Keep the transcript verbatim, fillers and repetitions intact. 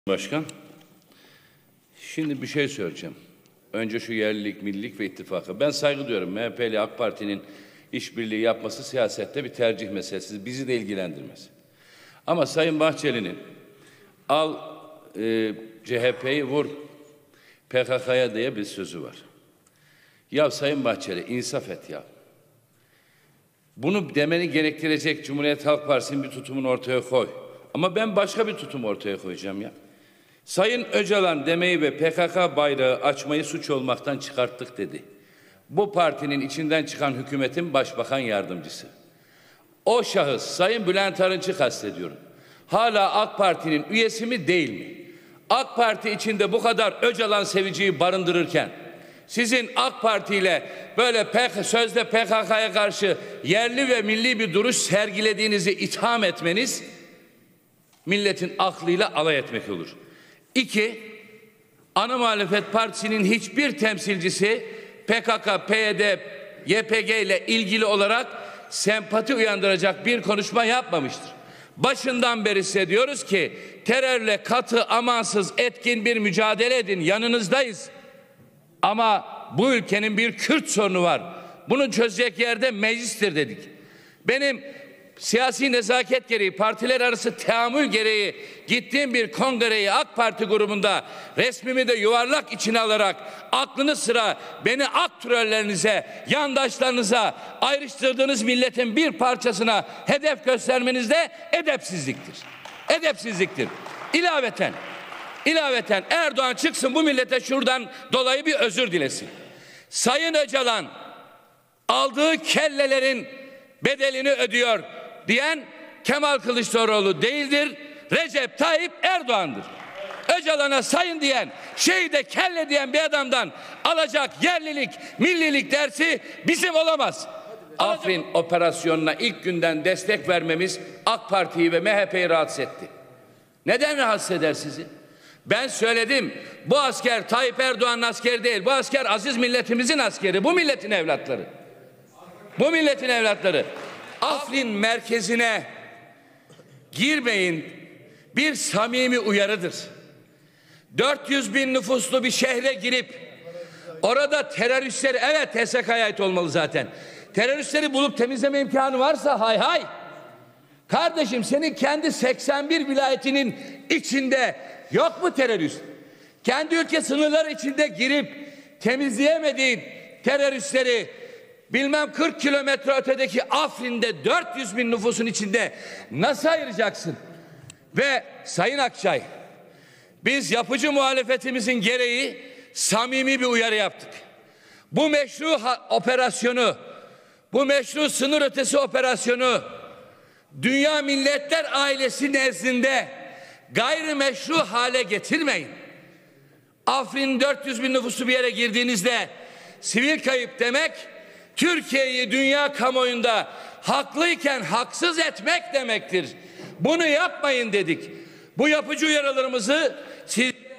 Başkan, şimdi bir şey söyleyeceğim. Önce şu yerlilik, millilik ve ittifakı. Ben saygı duyuyorum. M H P ile AK Parti'nin işbirliği yapması siyasette bir tercih meselesi. Bizi de ilgilendirmez. Ama Sayın Bahçeli'nin al e, C H P'yi vur P K K'ya diye bir sözü var. Ya Sayın Bahçeli insaf et ya. Bunu demeni gerektirecek Cumhuriyet Halk Partisi'nin bir tutumunu ortaya koy. Ama ben başka bir tutum ortaya koyacağım ya. Sayın Öcalan demeyi ve P K K bayrağı açmayı suç olmaktan çıkarttık dedi. Bu partinin içinden çıkan hükümetin başbakan yardımcısı. O şahıs Sayın Bülent Arınç'ı kastediyorum. Hala AK Parti'nin üyesi mi değil mi? AK Parti içinde bu kadar Öcalan seviciyi barındırırken sizin AK Parti ile böyle sözde P K K'ya karşı yerli ve milli bir duruş sergilediğinizi itham etmeniz milletin aklıyla alay etmek olur. İki, ana muhalefet partisinin hiçbir temsilcisi P K K, P Y D, Y P G ile ilgili olarak sempati uyandıracak bir konuşma yapmamıştır. Başından beri size diyoruz ki terörle katı, amansız, etkin bir mücadele edin, yanınızdayız. Ama bu ülkenin bir Kürt sorunu var. Bunu çözecek yerde meclistir dedik. Benim siyasi nezaket gereği, partiler arası teamül gereği gittiğim bir kongreyi AK Parti grubunda resmimi de yuvarlak içine alarak aklını sıra beni ak trollerinize, yandaşlarınıza, ayrıştırdığınız milletin bir parçasına hedef göstermeniz de edepsizliktir. Edepsizliktir. İlaveten, ilaveten Erdoğan çıksın bu millete şuradan dolayı bir özür dilesin. Sayın Öcalan aldığı kellelerin bedelini ödüyor diyen Kemal Kılıçdaroğlu değildir, Recep Tayyip Erdoğan'dır. Öcalan'a sayın diyen, şehide kelle diyen bir adamdan alacak yerlilik, millilik dersi bizim olamaz. Afrin operasyonuna ilk günden destek vermemiz AK Parti'yi ve M H P'yi rahatsız etti. Neden rahatsız eder sizi? Ben söyledim, bu asker Tayyip Erdoğan'ın askeri değil, bu asker aziz milletimizin askeri, bu milletin evlatları. Bu milletin evlatları. Afrin merkezine girmeyin bir samimi uyarıdır. dört yüz bin nüfuslu bir şehre girip orada teröristleri, evet T S K'ya ait olmalı zaten. Teröristleri bulup temizleme imkanı varsa hay hay. Kardeşim senin kendi seksen bir vilayetinin içinde yok mu terörist? Kendi ülke sınırları içinde girip temizleyemediğin teröristleri bilmem kırk kilometre ötedeki Afrin'de dört yüz bin nüfusun içinde nasıl ayıracaksın? Ve Sayın Akçay, biz yapıcı muhalefetimizin gereği samimi bir uyarı yaptık. Bu meşru operasyonu, bu meşru sınır ötesi operasyonu Dünya Milletler Ailesi nezdinde gayrimeşru hale getirmeyin. Afrin dört yüz bin nüfusu bir yere girdiğinizde sivil kayıp demek, Türkiye'yi dünya kamuoyunda haklıyken haksız etmek demektir. Bunu yapmayın dedik. Bu yapıcı uyarılarımızı siz